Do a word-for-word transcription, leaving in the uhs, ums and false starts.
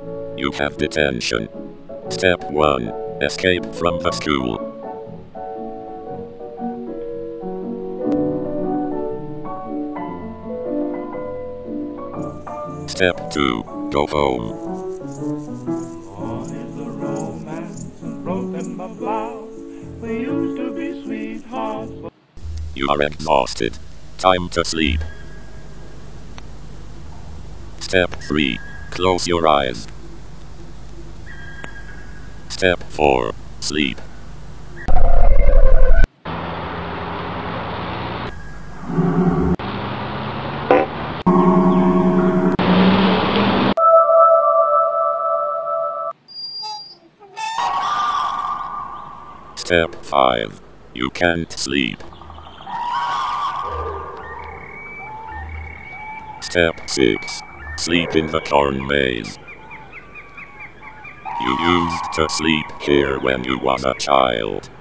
You have detention. Step one. Escape from the school. Step two. Go home. Gone is the romance and broken the vow. We used to be sweethearts. You are exhausted. Time to sleep. Step three. Close your eyes. Step four. Sleep. Step five. You can't sleep. Step six. Sleep in the corn maze. You used to sleep here when you was a child.